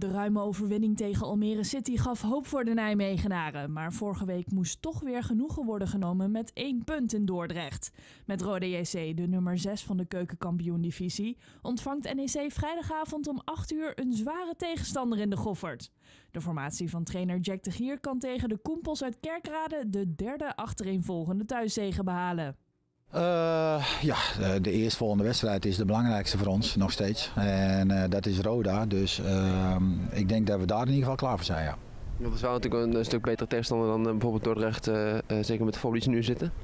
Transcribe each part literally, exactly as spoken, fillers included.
De ruime overwinning tegen Almere City gaf hoop voor de Nijmegenaren. Maar vorige week moest toch weer genoegen worden genomen met één punt in Dordrecht. Met Roda J C, de nummer zes van de keukenkampioen-divisie, ontvangt N E C vrijdagavond om acht uur een zware tegenstander in de Goffert. De formatie van trainer Jack de Gier kan tegen de Koempels uit Kerkrade de derde achtereenvolgende thuiszege behalen. Uh, ja, de eerstvolgende wedstrijd is de belangrijkste voor ons nog steeds. En uh, dat is Roda, dus uh, ik denk dat we daar in ieder geval klaar voor zijn. Ja. Dat is wel natuurlijk een, een stuk betere tegenstander dan uh, bijvoorbeeld Dordrecht, uh, uh, zeker met de vorm die ze nu zitten.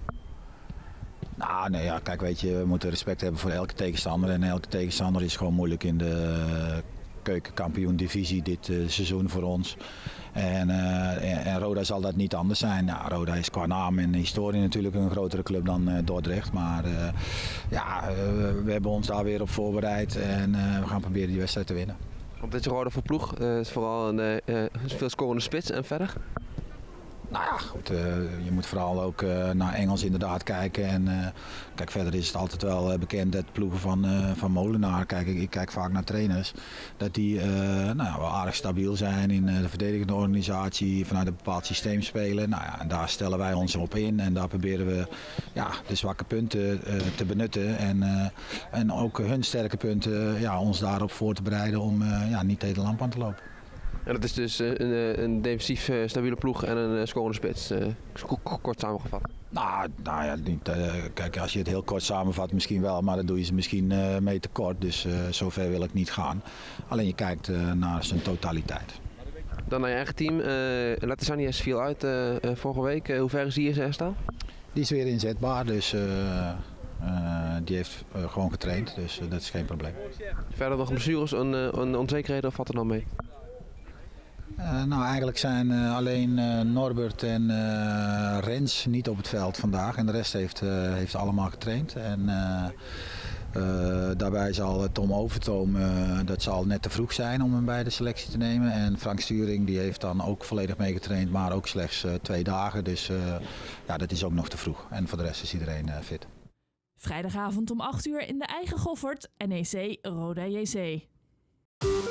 Nou, nee, ja, kijk, weet je, we moeten respect hebben voor elke tegenstander. En elke tegenstander is gewoon moeilijk in de keukenkampioen-divisie dit uh, seizoen voor ons. En, uh, en Roda zal dat niet anders zijn. Nou, Roda is qua naam en historie natuurlijk een grotere club dan uh, Dordrecht. Maar uh, ja, uh, we hebben ons daar weer op voorbereid en uh, we gaan proberen die wedstrijd te winnen. Wat is Roda voor ploeg? Uh, is vooral een uh, veel scorende spits en verder? Nou ja, goed, uh, je moet vooral ook uh, naar Engels inderdaad kijken. En uh, kijk, verder is het altijd wel uh, bekend dat ploegen van, uh, van Molenaar, kijk, ik, ik kijk vaak naar trainers, dat die uh, nou ja, wel aardig stabiel zijn in uh, de verdedigende organisatie, vanuit een bepaald systeem spelen. Nou ja, en daar stellen wij ons op in en daar proberen we ja, de zwakke punten uh, te benutten. En, uh, en ook hun sterke punten, uh, ja, ons daarop voor te bereiden om uh, ja, niet tegen de lamp aan te lopen. En dat is dus een, een defensief stabiele ploeg en een scorende spits, kort samengevat. Nou, nou ja, niet, uh, kijk, als je het heel kort samenvat misschien wel, maar dat doe je ze misschien uh, mee te kort. Dus uh, zover wil ik niet gaan. Alleen je kijkt uh, naar zijn totaliteit. Dan naar je eigen team. Uh, Latazanias viel uit uh, vorige week. Uh, hoe ver is die in zijn herstel? Die is weer inzetbaar, dus uh, uh, die heeft uh, gewoon getraind. Dus uh, dat is geen probleem. Verder nog blessures en uh, onzekerheden of valt er dan mee? Uh, nou, eigenlijk zijn uh, alleen uh, Norbert en uh, Rens niet op het veld vandaag en de rest heeft, uh, heeft allemaal getraind. En, uh, uh, daarbij zal Tom Overtoom, uh, dat zal net te vroeg zijn om hem bij de selectie te nemen. En Frank Sturing die heeft dan ook volledig meegetraind, maar ook slechts uh, twee dagen. Dus uh, ja, dat is ook nog te vroeg. En voor de rest is iedereen uh, fit. Vrijdagavond om acht uur in de eigen Goffert, N E C Roda J C.